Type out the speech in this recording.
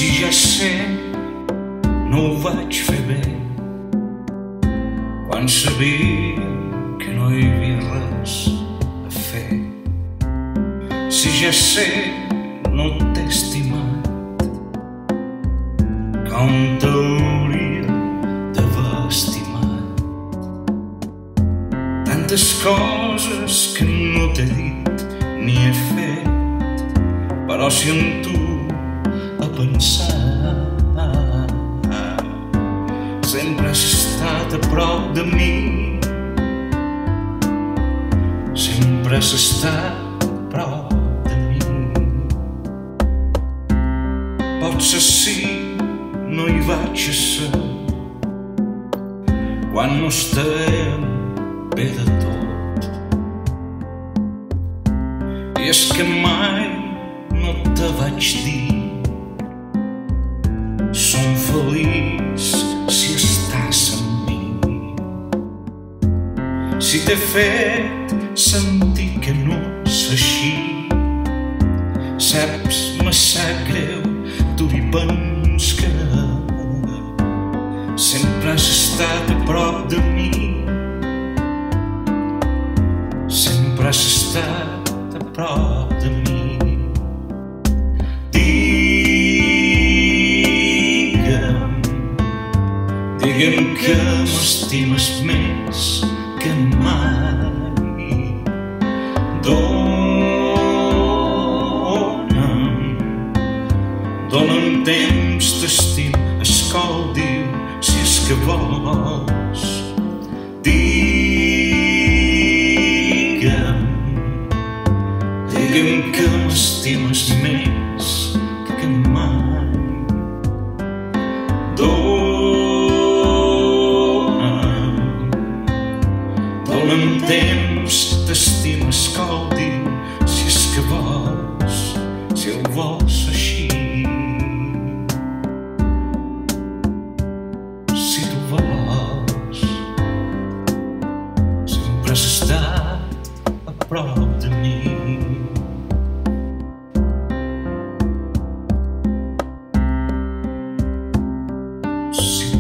Si ja sé, no ho vaig fer bé quan sabia que no hi havia res a fer. Si ja sé, no t'he estimat com t'hauria d'haver estimat. Tantes coses que no t'he dit ni he fet, però si en tu a pensar sempre has estat a prop de mi, sempre has estat a prop de mi. Potser sí, no hi vaig a ser quan no estem bé de tot, i és que mai no te vaig dir som feliç si estàs amb mi. Si t'he fet sentir que no és així, saps, me sap greu, tu hi pens que sempre has estat a prop de mi, sempre has estat a prop de mi. Digue'm que m'estimes més que mai. Dóna'm temps, t'estim, escolti'm si és que vols. Digue'm que m'estimes més que mai. Dóna'm temps, t'estim, escolti'm si és que vols, si el vols així. Si tu vols, sempre has estat a prop de mi. Si